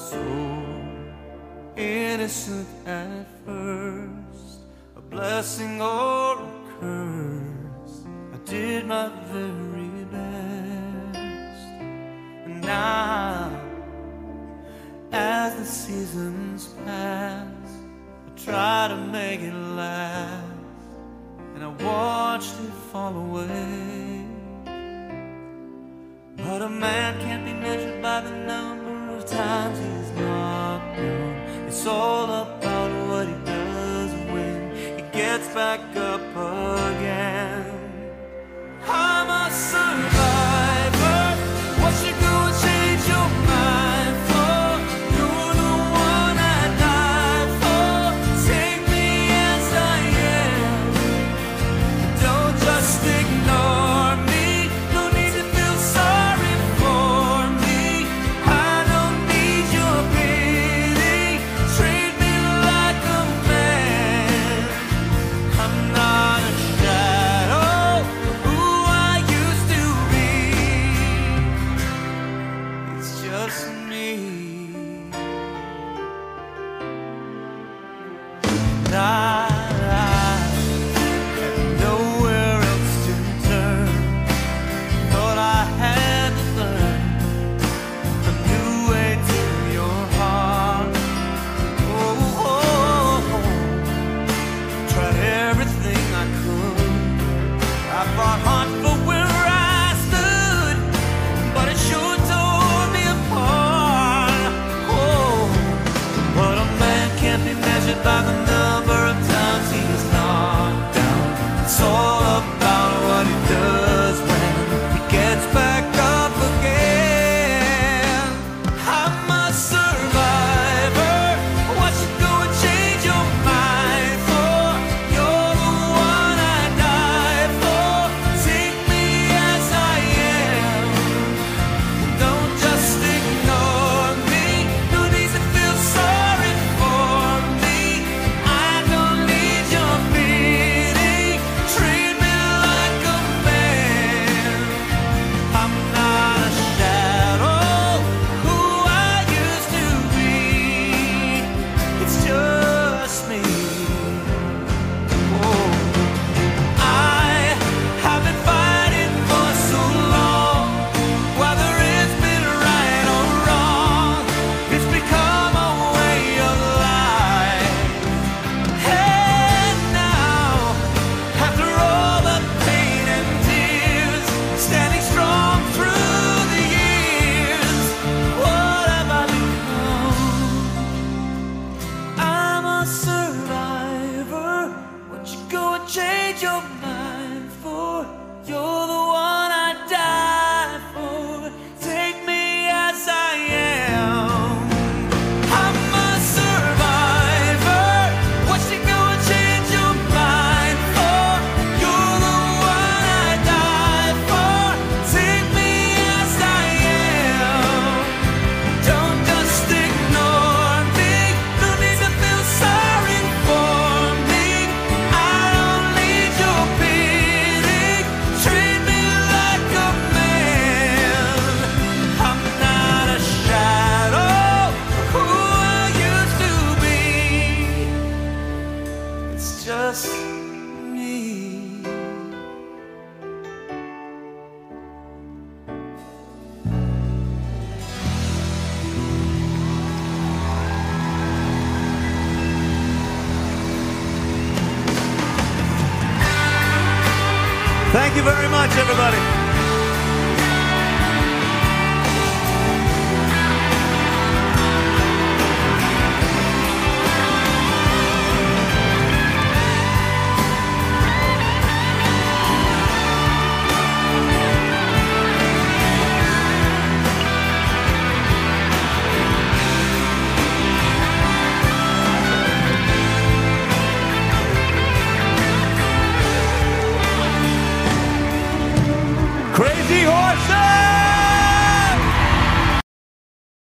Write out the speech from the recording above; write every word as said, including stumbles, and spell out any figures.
So innocent at first, a blessing or a curse, I did my very best. And now, as the seasons pass, I try to make it last, and I watched it fall away. But a man can't be measured by the number of times he's knocked down. It's all about what he does when he gets back up again. I'm a survivor. What you gonna change your mind for? You're the one I die for. Take me as I am. Don't just ignore me. No need to feel sorry for me. I don't need your pity. Treat me like a man. I'm not a shadow of who I used to be. It's just me. And I had nowhere else to turn. Thought I had to learn a new way to your heart. Oh, oh, oh. Tried everything I could. I fought hard for where I stood, but it sure tore me apart. Oh, but a man can't be measured by the number of times he's knocked down. It's all about what he does when he gets back up again. I'm a survivor. What you gonna change your mind for? You're the one I die for. Take me as I am. Don't just ignore me. No need to feel sorry for me. I don't need your pity. Treat me like a man. I'm not a shadow who I used to be. It's just me. Oh, I have been fighting for so long, whether it's been right or wrong. It's become a way of life. And now, after all the pain and tears, standing strong through the years, what have I become? I'm a survivor. What you gonna change your mind for? You're the one I die for. Take me as I am. I'm a survivor. What you gonna change your mind for? You're the one I die for. Take me as I am. Don't just ignore me. No need to feel sorry for me. I don't need your pity. Treat me like a man. I'm not a shadow of who I used to be. It's just me. Thank you very much, everybody.